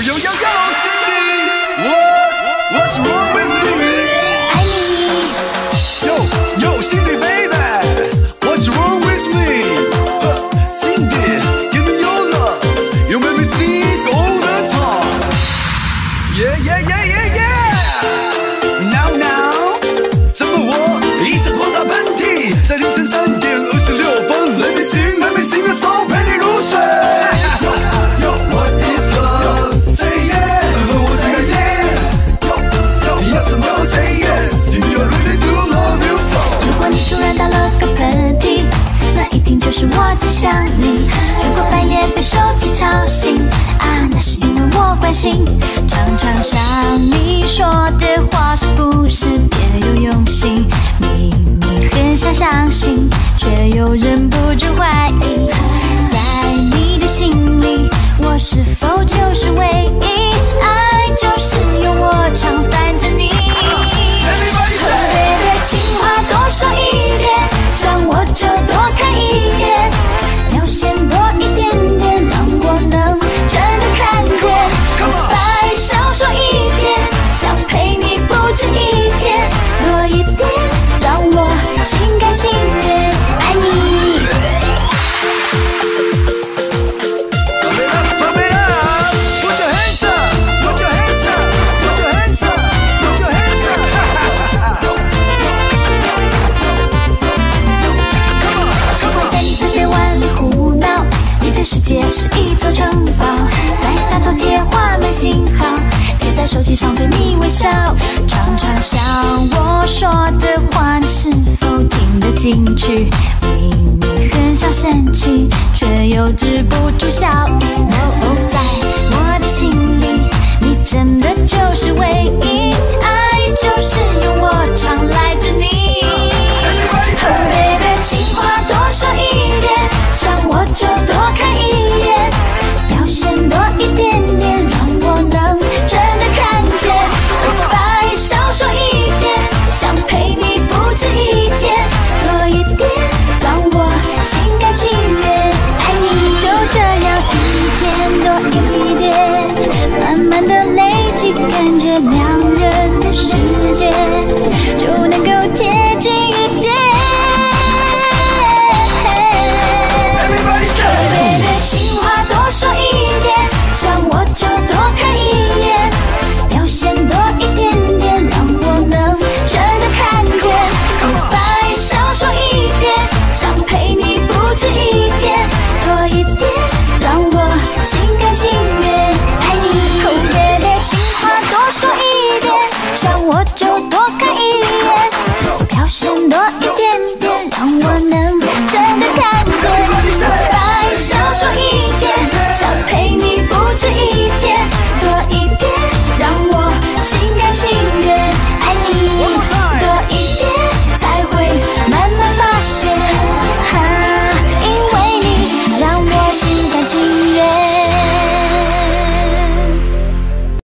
Cindy，What's wrong with me？ 爱你。 Yo Cindy baby，What's wrong with me？Cindy，give me your love，you make me sneeze all the time。Yeah yeah yeah yeah yeah。Now now， 怎么我一直狂打喷嚏，在凌晨3点26分 ，Let me sing the song， 陪你入睡。Yo what is love？Say yeah， 我 say yeah。Yes no say yes，Cindy I really do love you so。 如果你突然打了个喷嚏，那一定就是我在想你。如果半夜被手机吵醒，啊，那是因为我关心。常常想你说的话是不是别有用心？明明很想相信，却又忍不住怀疑。在你的心里，我是否就是唯一？爱就是由我常烦着你。Baby， 情话多说一点，想我就多看一眼，表现多一点点，让我能真的看见。白少说一点，想陪你不止一天，多一点，让我心甘情愿爱你。 Pump it up, put your hands up, put your hands up, put your hands up, put your hands up. Come on, 喜 come 欢 on. 在你的臂弯里胡闹，你的世界是一座城堡，在大头贴画满信号，贴在手机上对你微笑。常常想我说的话，你是否听得进去？明明很想生气，却又止不住笑意。哦，在我的心里，你真的就是唯一，爱就是由我常赖着你。Baby， 情话多说一点，想我就多看一眼，表现多一点点，让我能真的看见。白少说一点，想陪你不止一天，多一点，让我心甘情愿爱你。就这样一天多一点，慢慢的累积，感觉了。